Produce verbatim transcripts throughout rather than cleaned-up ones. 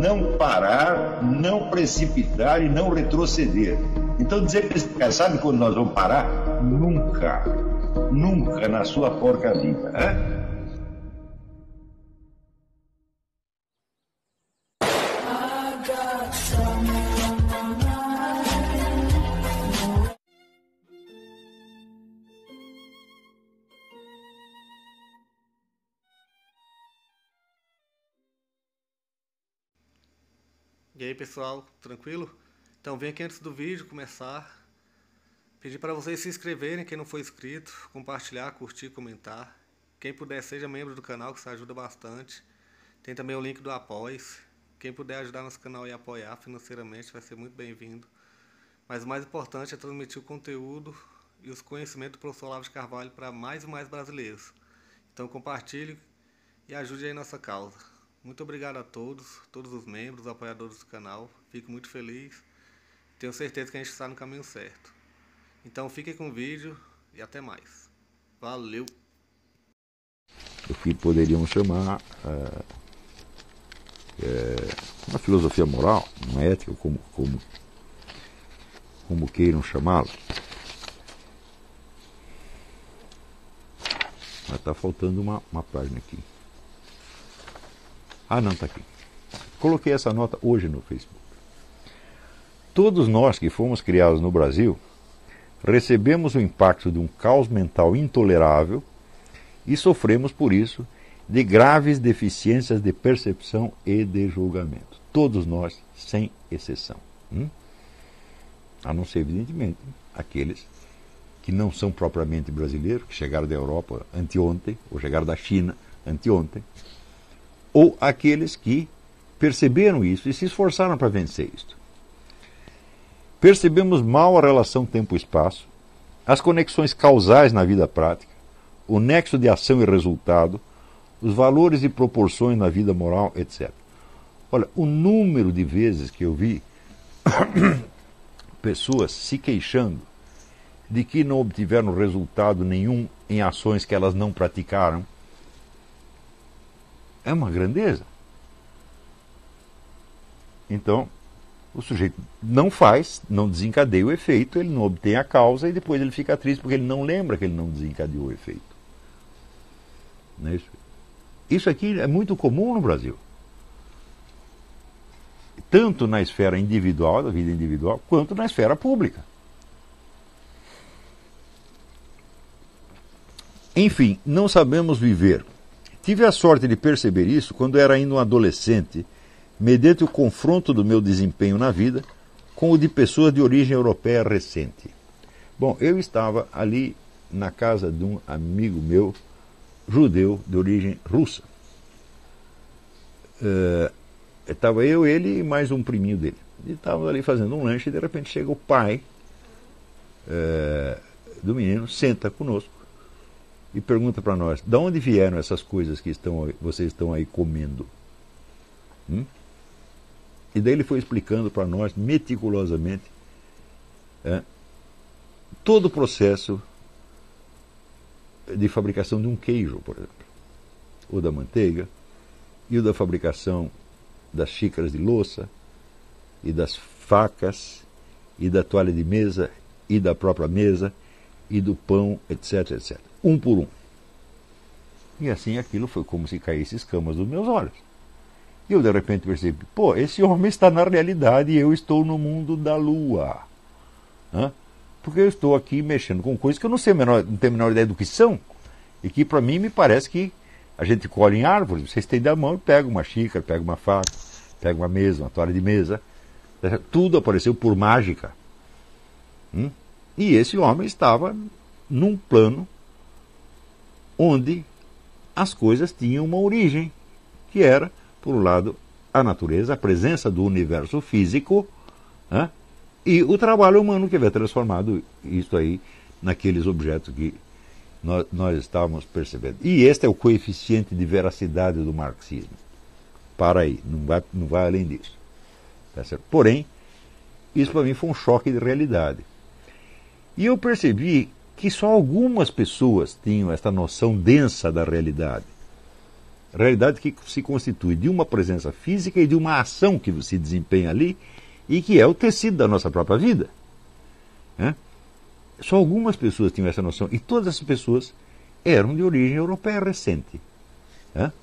não parar, não precipitar e não retroceder. Então dizer que eles sabe quando nós vamos parar? Nunca, nunca na sua porca vida, né? E aí pessoal, tranquilo? Então vem aqui antes do vídeo começar, pedir para vocês se inscreverem, quem não for inscrito, compartilhar, curtir, comentar. Quem puder seja membro do canal, que isso ajuda bastante. Tem também o link do Apoia-se. Quem puder ajudar nosso canal e apoiar financeiramente vai ser muito bem-vindo. Mas o mais importante é transmitir o conteúdo e os conhecimentos do professor Olavo de Carvalho para mais e mais brasileiros. Então compartilhe e ajude aí nossa causa. Muito obrigado a todos, todos os membros, apoiadores do canal. Fico muito feliz. Tenho certeza que a gente está no caminho certo. Então fiquem com o vídeo e até mais. Valeu! O que poderíamos chamar é, é, uma filosofia moral, uma ética, como, como, como queiram chamá-la. Mas está faltando uma, uma página aqui. Ah, não, está aqui. Coloquei essa nota hoje no Facebook. Todos nós que fomos criados no Brasil recebemos o impacto de um caos mental intolerável e sofremos por isso de graves deficiências de percepção e de julgamento. Todos nós, sem exceção. Hum? A não ser, evidentemente, aqueles que não são propriamente brasileiros, que chegaram da Europa anteontem, ou chegaram da China anteontem, ou aqueles que perceberam isso e se esforçaram para vencer isso. Percebemos mal a relação tempo-espaço, as conexões causais na vida prática, o nexo de ação e resultado, os valores e proporções na vida moral, etcétera. Olha, o número de vezes que eu vi pessoas se queixando de que não obtiveram resultado nenhum em ações que elas não praticaram, é uma grandeza. Então, o sujeito não faz, não desencadeia o efeito, ele não obtém a causa e depois ele fica triste porque ele não lembra que ele não desencadeou o efeito. Não é isso? Isso aqui é muito comum no Brasil. Tanto na esfera individual, da vida individual, quanto na esfera pública. Enfim, não sabemos viver. Tive a sorte de perceber isso quando era ainda um adolescente, mediante o confronto do meu desempenho na vida com o de pessoas de origem europeia recente. Bom, eu estava ali na casa de um amigo meu, judeu de origem russa. Uh, estava eu, ele e mais um priminho dele. E estávamos ali fazendo um lanche e de repente chega o pai uh, do menino, senta conosco e pergunta para nós, de onde vieram essas coisas que estão, vocês estão aí comendo? Hum? E daí ele foi explicando para nós, meticulosamente, é, todo o processo de fabricação de um queijo, por exemplo, ou da manteiga, e o da fabricação das xícaras de louça, e das facas, e da toalha de mesa, e da própria mesa, e do pão, etc, etcétera. Um por um. E assim aquilo foi como se caísse escamas dos meus olhos. E eu de repente percebi, pô, esse homem está na realidade e eu estou no mundo da lua. Hã? Porque eu estou aqui mexendo com coisas que eu não sei menor, não tenho a menor ideia do que são, e que para mim me parece que a gente colhe em árvores, você estende a mão e pega uma xícara, pega uma faca, pega uma mesa, uma toalha de mesa, tudo apareceu por mágica. Hum? E esse homem estava num plano onde as coisas tinham uma origem, que era, por um lado, a natureza, a presença do universo físico, né? E o trabalho humano que havia transformado isso aí naqueles objetos que nós, nós estávamos percebendo. E este é o coeficiente de veracidade do marxismo. Para aí, não vai, não vai além disso. Tá certo? Porém, isso para mim foi um choque de realidade. E eu percebi que só algumas pessoas tinham esta noção densa da realidade. Realidade que se constitui de uma presença física e de uma ação que se desempenha ali e que é o tecido da nossa própria vida. Né? Só algumas pessoas tinham essa noção e todas essas pessoas eram de origem europeia recente. Né?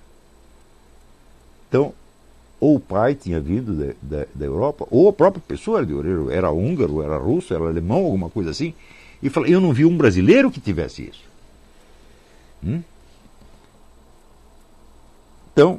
Então, ou o pai tinha vindo da, da, da Europa, ou a própria pessoa era de origem, era húngaro, era russo, era alemão, alguma coisa assim, e fala, eu não vi um brasileiro que tivesse isso. Hum? Então,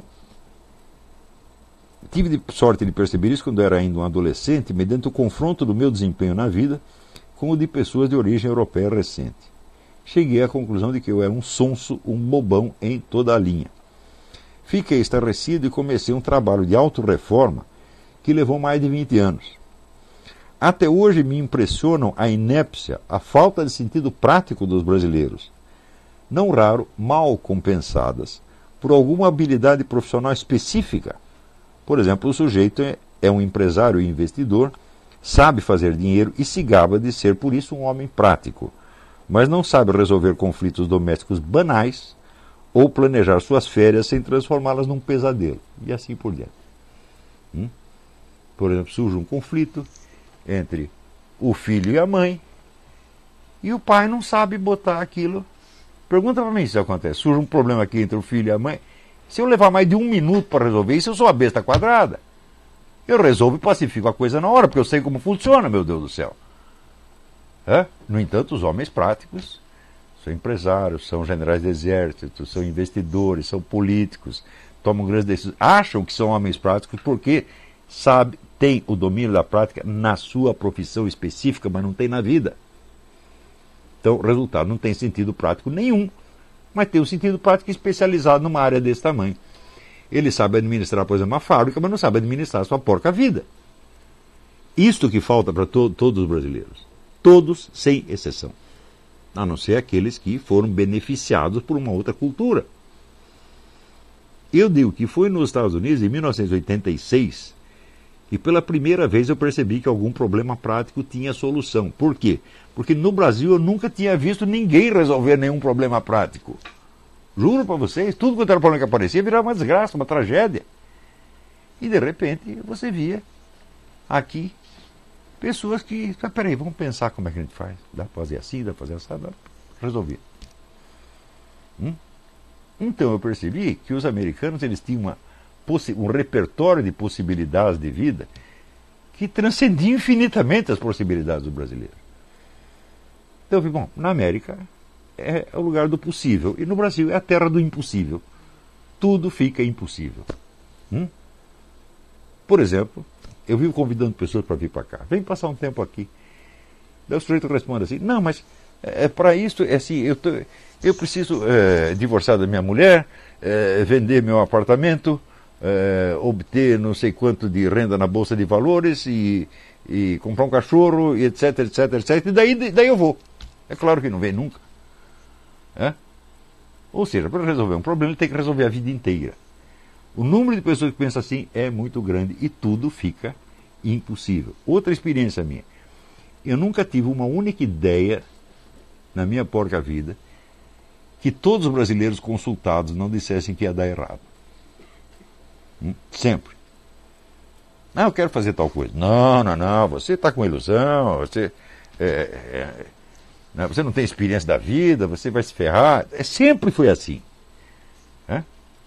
tive de sorte de perceber isso quando eu era ainda um adolescente, mediante o confronto do meu desempenho na vida com o de pessoas de origem europeia recente. Cheguei à conclusão de que eu era um sonso, um bobão em toda a linha. Fiquei estarrecido e comecei um trabalho de autorreforma que levou mais de vinte anos. Até hoje me impressionam a inépcia, a falta de sentido prático dos brasileiros, não raro mal compensadas por alguma habilidade profissional específica. Por exemplo, o sujeito é, é um empresário e investidor, sabe fazer dinheiro e se gaba de ser, por isso, um homem prático, mas não sabe resolver conflitos domésticos banais ou planejar suas férias sem transformá-las num pesadelo, e assim por diante. Hum? Por exemplo, surge um conflito entre o filho e a mãe, e o pai não sabe botar aquilo. Pergunta para mim se isso acontece. Surge um problema aqui entre o filho e a mãe. Se eu levar mais de um minuto para resolver isso, eu sou a besta quadrada. Eu resolvo e pacifico a coisa na hora, porque eu sei como funciona, meu Deus do céu. É? No entanto, os homens práticos são empresários, são generais de exército, são investidores, são políticos, tomam grandes decisões, acham que são homens práticos porque sabe, têm o domínio da prática na sua profissão específica, mas não tem na vida. Então, o resultado não tem sentido prático nenhum, mas tem um sentido prático especializado numa área desse tamanho. Ele sabe administrar, por exemplo, uma fábrica, mas não sabe administrar a sua porca vida. Isto que falta para to- todos os brasileiros. Todos, sem exceção. A não ser aqueles que foram beneficiados por uma outra cultura. Eu digo que foi nos Estados Unidos, em mil novecentos e oitenta e seis, que pela primeira vez eu percebi que algum problema prático tinha solução. Por quê? Porque no Brasil eu nunca tinha visto ninguém resolver nenhum problema prático. Juro para vocês, tudo quanto era problema que aparecia virava uma desgraça, uma tragédia. E de repente você via aqui pessoas que, ah, peraí, vamos pensar como é que a gente faz. Dá para fazer assim, dá para fazer assim, dá para resolver. Hum? Então eu percebi que os americanos eles tinham uma, um repertório de possibilidades de vida que transcendia infinitamente as possibilidades do brasileiro. Então eu vi, bom, na América é o lugar do possível e no Brasil é a terra do impossível. Tudo fica impossível. Hum? Por exemplo, eu vivo convidando pessoas para vir para cá. Vem passar um tempo aqui. Daí o sujeito responde assim, não, mas é, para isso, é assim, eu, tô, eu preciso é, divorciar da minha mulher, é, vender meu apartamento, é, obter não sei quanto de renda na Bolsa de Valores e, e comprar um cachorro, e etc, etc, etc. E daí, daí eu vou. É claro que não vem nunca. É? Ou seja, para resolver um problema, ele tem que resolver a vida inteira. O número de pessoas que pensam assim é muito grande e tudo fica impossível. Outra experiência minha. Eu nunca tive uma única ideia na minha porca vida que todos os brasileiros consultados não dissessem que ia dar errado. Hum? Sempre. Ah, eu quero fazer tal coisa. Não, não, não. Você está com ilusão. Você, é, é, não, você não tem experiência da vida. Você vai se ferrar. É, sempre foi assim. É?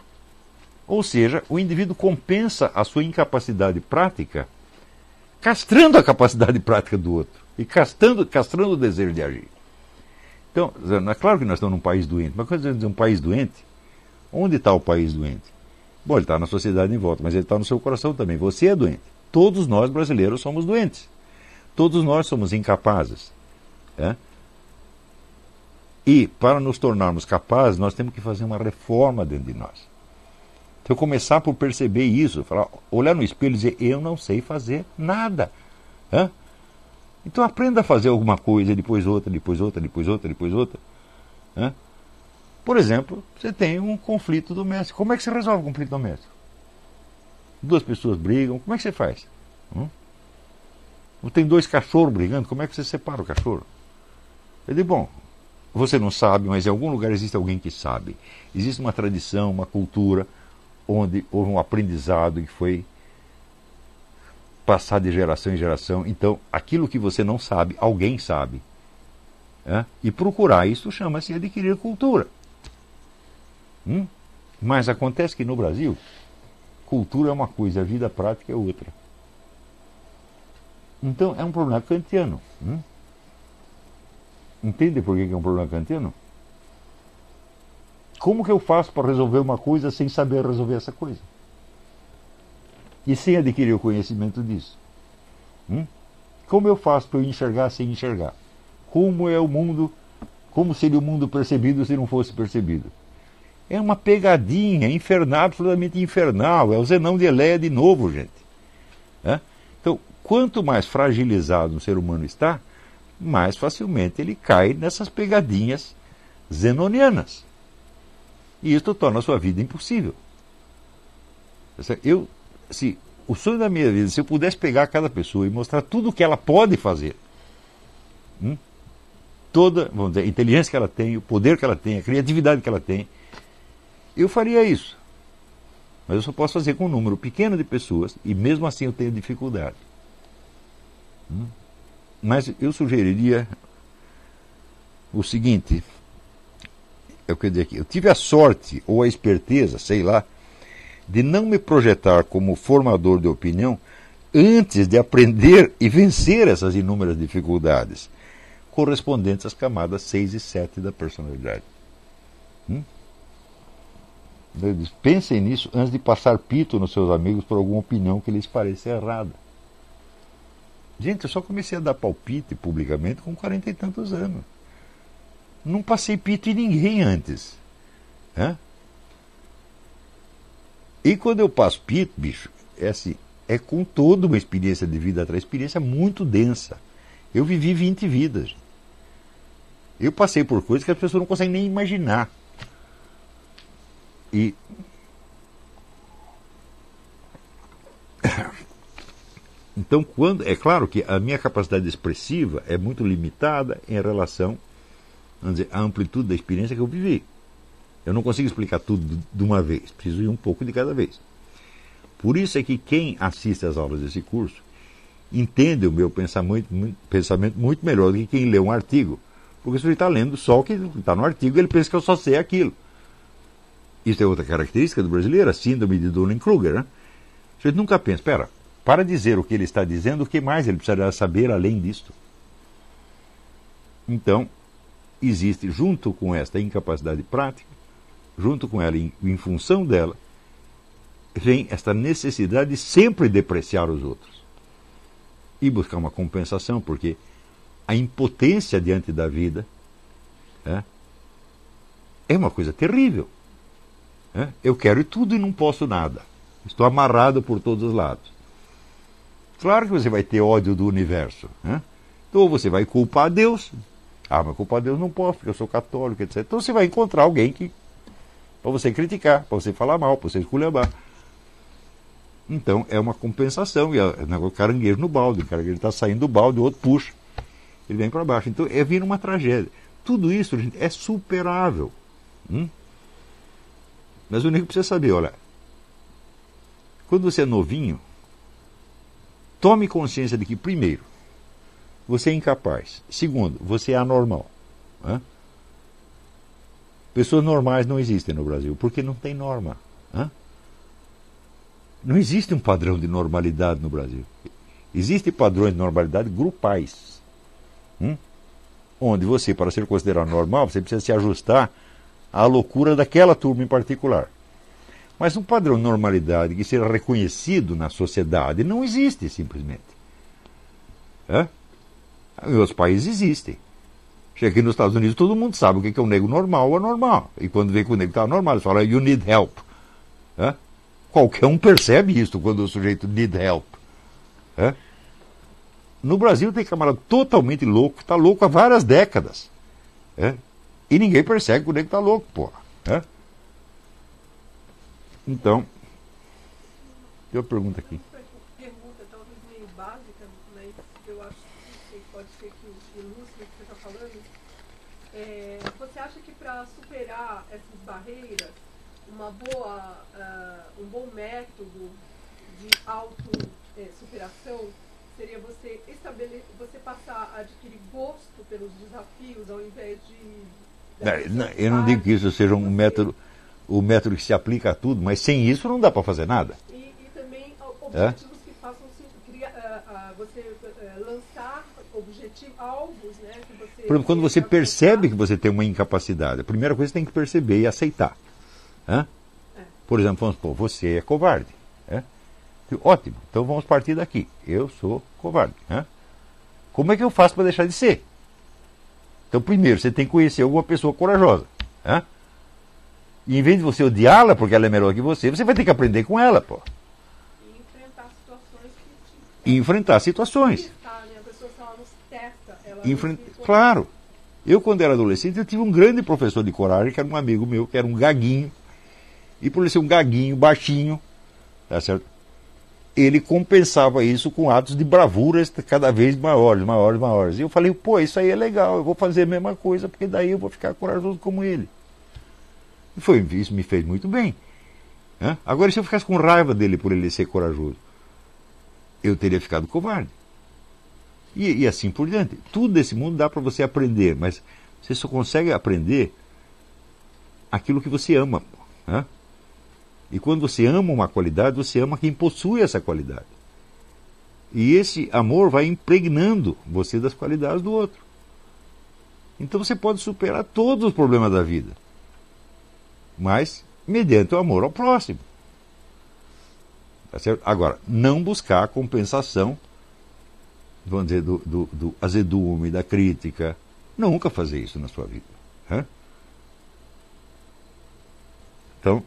Ou seja, o indivíduo compensa a sua incapacidade prática castrando a capacidade prática do outro e castrando, castrando o desejo de agir. Então, é claro que nós estamos num país doente, mas quando dizemos um país doente, onde está o país doente? Bom, ele está na sociedade em volta, mas ele está no seu coração também. Você é doente. Todos nós brasileiros somos doentes. Todos nós somos incapazes. É? E para nos tornarmos capazes, nós temos que fazer uma reforma dentro de nós. Então, começar por perceber isso, falar, olhar no espelho e dizer, eu não sei fazer nada. É? Então, aprenda a fazer alguma coisa, depois outra, depois outra, depois outra, depois outra. É? Por exemplo, você tem um conflito doméstico. Como é que você resolve o conflito doméstico? Duas pessoas brigam, como é que você faz? Hum? Tem dois cachorros brigando, como é que você separa o cachorro? Eu digo, bom, você não sabe, mas em algum lugar existe alguém que sabe. Existe uma tradição, uma cultura, onde houve um aprendizado que foi passado de geração em geração. Então, aquilo que você não sabe, alguém sabe. É? E procurar isso chama-se adquirir cultura. Hum? Mas acontece que no Brasil, cultura é uma coisa, a vida prática é outra. Então, é um problema kantiano. Hum? Entende por que é um problema kantiano? Como que eu faço para resolver uma coisa sem saber resolver essa coisa? E sem adquirir o conhecimento disso? Hum? Como eu faço para eu enxergar sem enxergar? Como é o mundo, como seria o mundo percebido se não fosse percebido? É uma pegadinha infernal, absolutamente infernal. É o Zenão de Eleia de novo, gente. É? Então, quanto mais fragilizado um ser humano está, mais facilmente ele cai nessas pegadinhas zenonianas. E isso torna a sua vida impossível. Eu, se, o sonho da minha vida, se eu pudesse pegar cada pessoa e mostrar tudo o que ela pode fazer, hum, toda, vamos dizer, a inteligência que ela tem, o poder que ela tem, a criatividade que ela tem, eu faria isso. Mas eu só posso fazer com um número pequeno de pessoas e mesmo assim eu tenho dificuldade. Hum? Mas eu sugeriria o seguinte, eu quero dizer aqui, eu tive a sorte ou a esperteza, sei lá, de não me projetar como formador de opinião antes de aprender e vencer essas inúmeras dificuldades correspondentes às camadas seis e sete da personalidade. Hum? Pensem nisso antes de passar pito nos seus amigos por alguma opinião que lhes pareça errada. Gente, eu só comecei a dar palpite publicamente com quarenta e tantos anos. Não passei pito em ninguém antes. Hã? E quando eu passo pito, bicho, é assim, é com toda uma experiência de vida atrás, experiência muito densa. Eu vivi vinte vidas. Eu passei por coisas que as pessoas não conseguem nem imaginar. E então, quando é claro que a minha capacidade expressiva é muito limitada em relação, vamos dizer, à amplitude da experiência que eu vivi. Eu não consigo explicar tudo de uma vez, preciso ir um pouco de cada vez. Por isso é que quem assiste às aulas desse curso entende o meu pensamento, pensamento muito melhor do que quem lê um artigo. Porque se ele está lendo só o que está no artigo, ele pensa que eu só sei aquilo. Isso é outra característica do brasileiro, a síndrome de Dunning-Kruger. Né? A gente nunca pensa, espera, para dizer o que ele está dizendo, o que mais ele precisaria saber além disto? Então, existe, junto com esta incapacidade prática, junto com ela, em, em função dela, vem esta necessidade de sempre depreciar os outros. E buscar uma compensação, porque a impotência diante da vida é, é uma coisa terrível. É? Eu quero tudo e não posso nada. Estou amarrado por todos os lados. Claro que você vai ter ódio do universo. É? Então você vai culpar Deus. Ah, mas culpar Deus não posso, porque eu sou católico, etcétera. Então você vai encontrar alguém que para você criticar, para você falar mal, para você esculhambar. Então é uma compensação. E é o caranguejo no balde. O caranguejo está saindo do balde, o outro puxa. Ele vem para baixo. Então é vir uma tragédia. Tudo isso, gente, é superável. Hum? Mas o único que precisa saber, olha, quando você é novinho, tome consciência de que, primeiro, você é incapaz. Segundo, você é anormal. Né? Pessoas normais não existem no Brasil, porque não tem norma. Né? Não existe um padrão de normalidade no Brasil. Existem padrões de normalidade grupais. Hum? Onde você, para ser considerado normal, você precisa se ajustar à loucura daquela turma em particular. Mas um padrão de normalidade que seja reconhecido na sociedade não existe, simplesmente. É? Em outros países existem. Chega aqui nos Estados Unidos, todo mundo sabe o que é um negro normal ou anormal. E quando vê que o negro está normal, eles falam, you need help. É? Qualquer um percebe isso quando o sujeito need help. É? No Brasil tem camarada totalmente louco, está louco há várias décadas. É? E ninguém percebe que o negro está louco, porra. É? Então, tem uma pergunta aqui. Pergunta talvez meio básica, mas eu acho que pode ser que ilustre o que você está falando. É, você acha que para superar essas barreiras, uma boa, uh, um bom método de auto-superação seria você estabelecer, você passar a adquirir gosto pelos desafios ao invés de... Não, eu não digo que isso seja um método, o método que se aplica a tudo, mas sem isso não dá para fazer nada. E, e também objetivos é? que façam criar, uh, uh, você uh, lançar objetivos, alvos, né? Que você Por exemplo, quando você percebe que você tem uma incapacidade, a primeira coisa que você tem que perceber e aceitar. Hã? É. Por exemplo, vamos supor, você é covarde. É? Ótimo, então vamos partir daqui. Eu sou covarde. Hã? Como é que eu faço para deixar de ser? Então, primeiro, você tem que conhecer alguma pessoa corajosa. Hã? E em vez de você odiá-la porque ela é melhor que você, você vai ter que aprender com ela, pô. E enfrentar situações que te... E enfrentar situações. A pessoa, se ela nos testa, ela Enfrent... Claro. Eu, quando era adolescente, eu tive um grande professor de coragem, que era um amigo meu, que era um gaguinho. E por ele ser um gaguinho, baixinho, tá certo? Ele compensava isso com atos de bravuras cada vez maiores, maiores, maiores. E eu falei, pô, isso aí é legal, eu vou fazer a mesma coisa, porque daí eu vou ficar corajoso como ele. E foi, isso me fez muito bem. Né? Agora, se eu ficasse com raiva dele por ele ser corajoso, eu teria ficado covarde. E, e assim por diante. Tudo desse mundo dá para você aprender, mas você só consegue aprender aquilo que você ama. Né? E quando você ama uma qualidade, você ama quem possui essa qualidade. E esse amor vai impregnando você das qualidades do outro. Então você pode superar todos os problemas da vida, mas mediante o amor ao próximo. Tá certo? Agora, não buscar a compensação, vamos dizer, do, do, do azedume, da crítica. Nunca fazer isso na sua vida. Né? Então,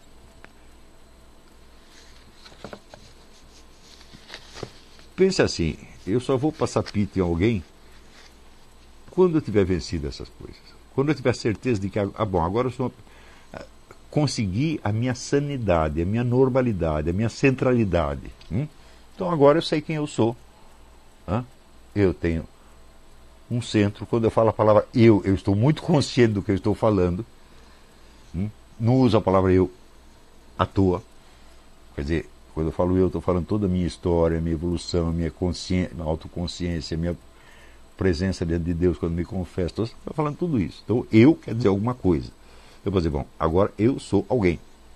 pense assim, eu só vou passar pito em alguém quando eu tiver vencido essas coisas. Quando eu tiver certeza de que, ah, bom, agora eu sou, consegui a minha sanidade, a minha normalidade, a minha centralidade. Hum? Então agora eu sei quem eu sou. Hã? Eu tenho um centro. Quando eu falo a palavra eu, eu estou muito consciente do que eu estou falando. Hum? Não uso a palavra eu à toa. Quer dizer, quando eu falo eu, estou falando toda a minha história, a minha evolução, a minha consciência, a autoconsciência, a minha presença diante de Deus quando me confesso. Estou falando tudo isso. Então, eu quer dizer alguma coisa. Eu vou dizer, bom, agora eu sou alguém.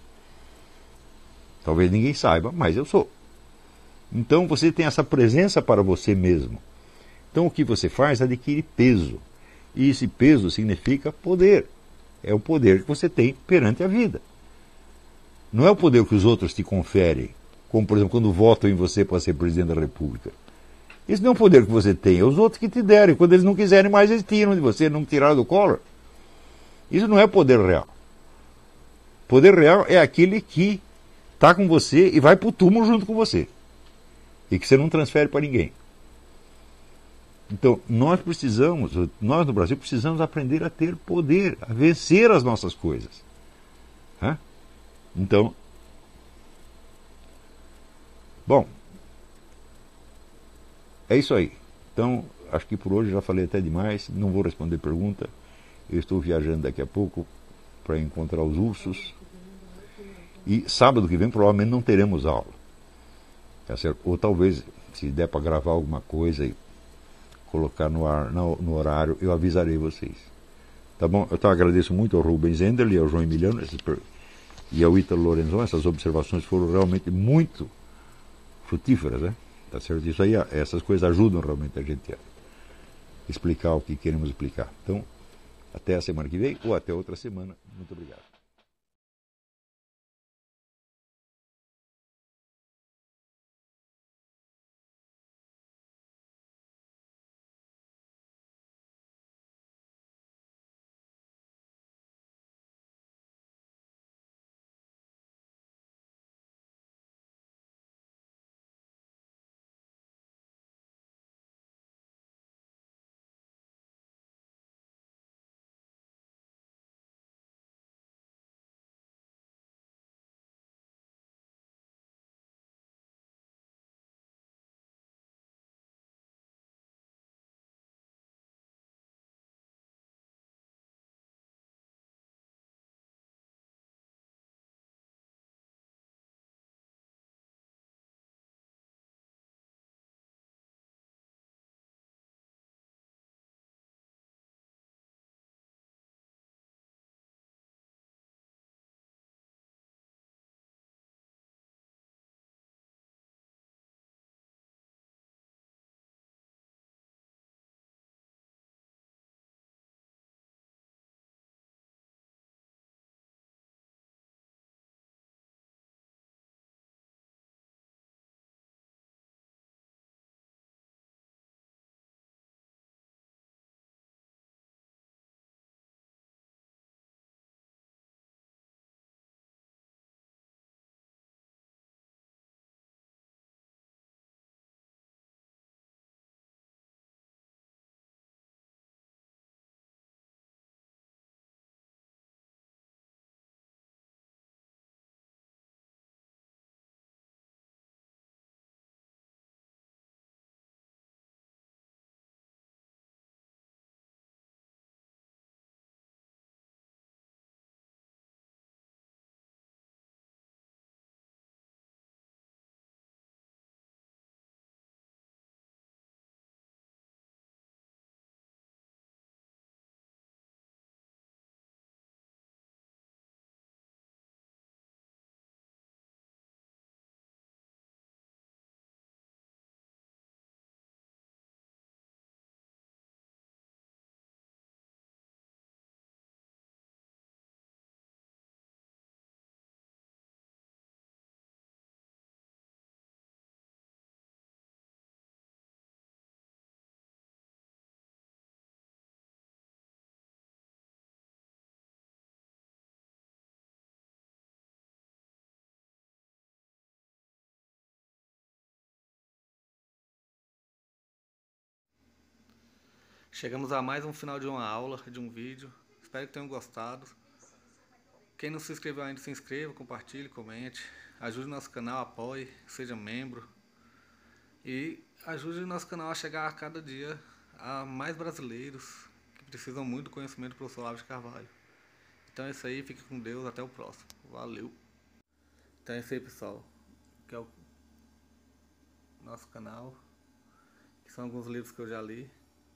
Talvez ninguém saiba, mas eu sou. Então, você tem essa presença para você mesmo. Então, o que você faz é adquirir peso. E esse peso significa poder. É o poder que você tem perante a vida. Não é o poder que os outros te conferem, como, por exemplo, quando votam em você para ser presidente da República. Isso não é um poder que você tem, é os outros que te derem. Quando eles não quiserem mais, eles tiram de você, não tiraram do colo. Isso não é poder real. Poder real é aquele que está com você e vai para o túmulo junto com você. E que você não transfere para ninguém. Então, nós precisamos, nós no Brasil precisamos aprender a ter poder, a vencer as nossas coisas. Hã? Então, bom, é isso aí. Então, acho que por hoje já falei até demais, não vou responder pergunta. Eu estou viajando daqui a pouco para encontrar os ursos. E sábado que vem provavelmente não teremos aula. Tá certo? Ou talvez, se der para gravar alguma coisa e colocar no ar, no, no horário, eu avisarei vocês. Tá bom? Eu então, agradeço muito ao Rubens Enderle e ao João Emiliano e ao Ítalo Lorenzon. Essas observações foram realmente muito frutíferas, né? Tá certo? Isso aí, essas coisas ajudam realmente a gente a explicar o que queremos explicar. Então, até a semana que vem ou até outra semana. Muito obrigado. Chegamos a mais um final de uma aula, de um vídeo. Espero que tenham gostado. Quem não se inscreveu ainda, se inscreva, compartilhe, comente. Ajude o nosso canal, apoie, seja membro. E ajude o nosso canal a chegar a cada dia a mais brasileiros que precisam muito do conhecimento do professor Olavo de Carvalho. Então é isso aí, fique com Deus, até o próximo. Valeu! Então é isso aí, pessoal. Que é o nosso canal. Que são alguns livros que eu já li.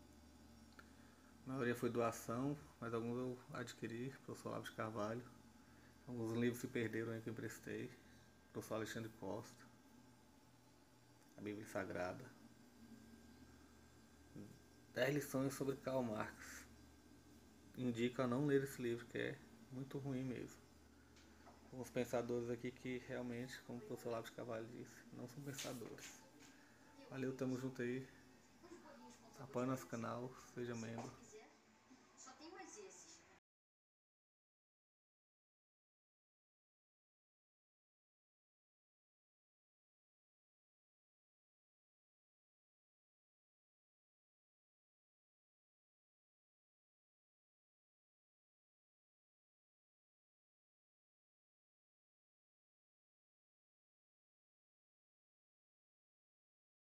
A maioria foi doação, mas alguns eu adquiri, professor Olavo de Carvalho. Alguns livros se perderam aí que eu emprestei. Professor Alexandre Costa. A Bíblia Sagrada. dez lições sobre Karl Marx. Indico a não ler esse livro, que é muito ruim mesmo. Alguns pensadores aqui que realmente, como o professor Olavo de Carvalho disse, não são pensadores. Valeu, tamo junto aí. Apoie nosso canal, seja membro.